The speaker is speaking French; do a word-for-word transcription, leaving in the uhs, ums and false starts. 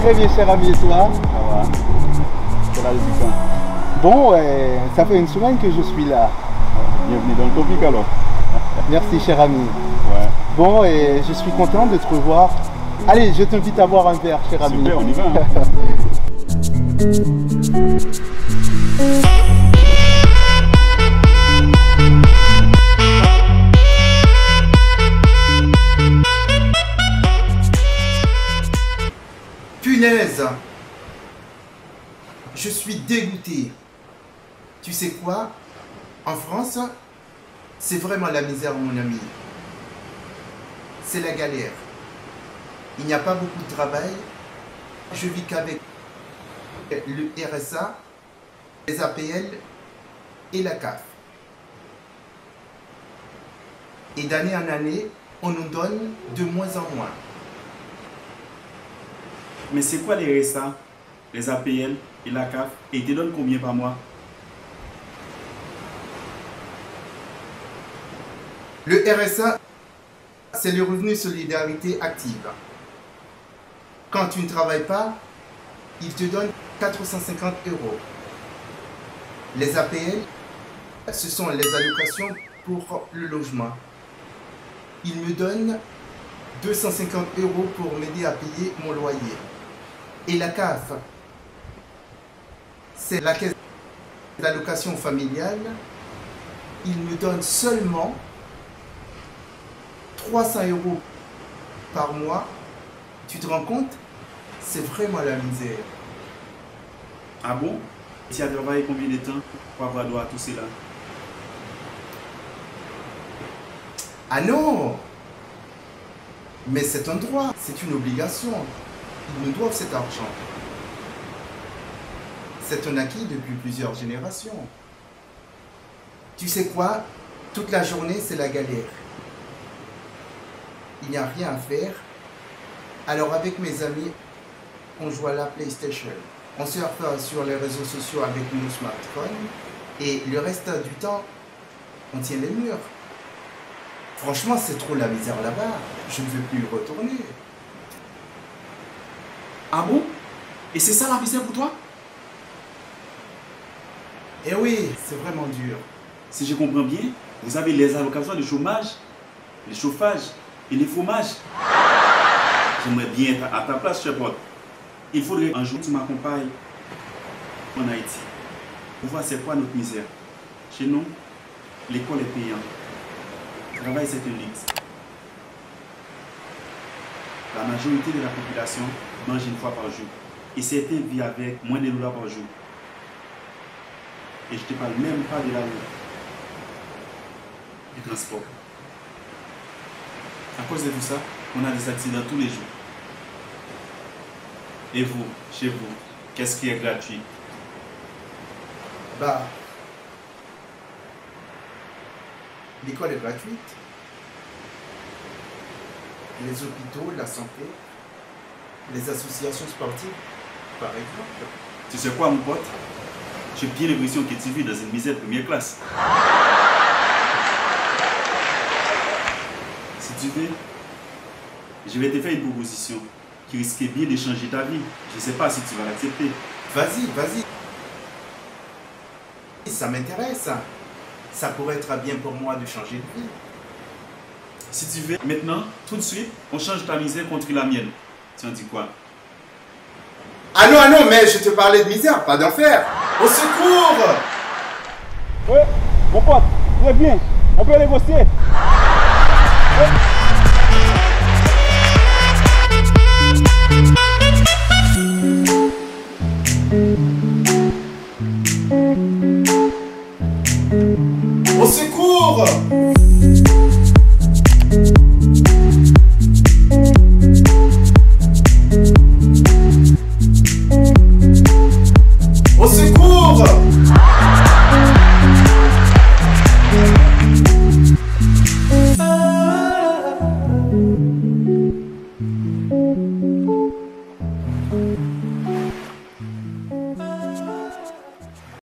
Très bien, cher ami, et toi? Ça va. C'est là depuis quand? Bon, ouais, ça fait une semaine que je suis là. Bienvenue dans le topic alors. Merci, cher ami. Ouais. Bon, et je suis content de te revoir. Allez, je t'invite à boire un verre, cher ami. Super, on y va. Hein. Punaise! Je suis dégoûté. Tu sais quoi? En France, c'est vraiment la misère, mon ami. C'est la galère. Il n'y a pas beaucoup de travail. Je vis qu'avec le R S A, les A P L et la C A F. Et d'année en année, on nous donne de moins en moins. Mais c'est quoi les R S A, les A P L et la C A F? Et ils te donnent combien par mois? Le R S A, c'est le revenu solidarité active. Quand tu ne travailles pas, il te donne quatre cent cinquante euros. Les A P L, ce sont les allocations pour le logement. Il me donne deux cent cinquante euros pour m'aider à payer mon loyer. Et la C A F, c'est la caisse d'allocation familiale. Il me donne seulement trois cents euros par mois. Tu te rends compte? C'est vraiment la misère. Ah bon? Tu as travaillé combien de temps pour avoir droit à tout cela? Ah non! Mais c'est un droit, c'est une obligation. Ils nous doivent cet argent. C'est un acquis depuis plusieurs générations. Tu sais quoi? Toute la journée, c'est la galère. Il n'y a rien à faire. Alors avec mes amis, on joue à la PlayStation. On surfe sur les réseaux sociaux avec nos smartphones. Et le reste du temps, on tient les murs. Franchement, c'est trop la misère là-bas. Je ne veux plus y retourner. Ah bon? Et c'est ça la misère pour toi? Eh oui, c'est vraiment dur. Si je comprends bien, vous avez les allocations de chômage, le chauffage et les fromages. J'aimerais bien être à ta place, cher pote. Il faudrait un jour que tu m'accompagnes en Haïti pour voir c'est quoi notre misère. Chez nous, l'école est payante. Le travail, c'est un luxe. La majorité de la population mange une fois par jour. Et certains vivent avec moins de dollars par jour. Et je ne te parle même pas de la route, du transport. À cause de tout ça, on a des accidents tous les jours. Et vous, chez vous, qu'est-ce qui est gratuit? Bah, l'école est gratuite. Les hôpitaux, la santé, les associations sportives, par exemple. Tu sais quoi, mon pote? J'ai bien l'impression que tu vis dans une misère de première classe. Si tu veux, je vais te faire une proposition qui risque bien de changer ta vie. Je ne sais pas si tu vas l'accepter. Vas-y, vas-y. Ça m'intéresse. Ça pourrait être bien pour moi de changer de vie. Si tu veux, maintenant, tout de suite, on change ta misère contre la mienne. Tu en dis quoi? Ah non, ah non, mais je te parlais de misère, pas d'enfer. Au secours! Oui, mon pote, très bien. On peut négocier. Ouais.